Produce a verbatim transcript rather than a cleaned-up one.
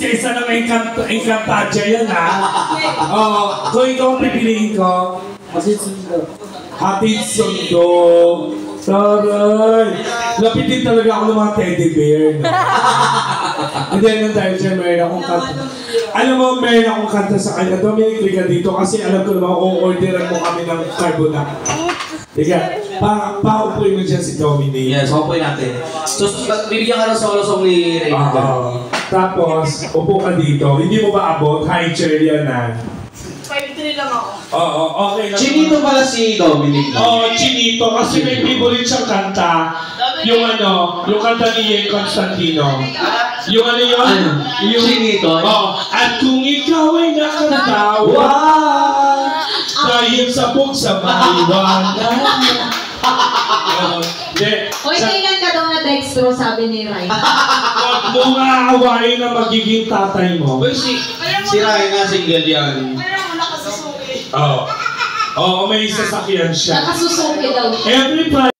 isa-isa na may Encantadia yan, ha? Oo, kung ikaw ang pipiliin ko, hatid sundo. Hatid sundo. Taray! Lapitin talaga ako ng mga teddy bear. Hindi, nang dahil dyan, mayroon akong kanta. Alam mo, mayroon akong kanta sa kanya. Dominic, liga dito kasi alam ko naman kung orderan mo kami ng carbonara. Liga, pa-paupuin mo dyan si Dominic. Yes, paupuin natin. So, bibigyan ka ng solo song ni Raymond. Uh, tapos, upo ka dito. Hindi mo ba abot? High chair yan, ha? five three lang ako. Oo, okay lang. Chinito pala si Dominic. Oo, oh, Chinito. Kasi may favorite siyang kanta. Yung ano, yung kanta ni Yen Constantino. Yung ano yun? Ano? Yung Chinito? Oo. At kung ikaw ay nakatawa, dahil sa sa maiwanan. Hoy, kailan ka daw na dextro, sabi ni Ryan. Huwag mo nga awayin na magiging tatay mo. Si, si Ryan na single yan. Nakasusuki. Oo. Oo, may sasakyan siya. Nakasusuki daw. Every Friday.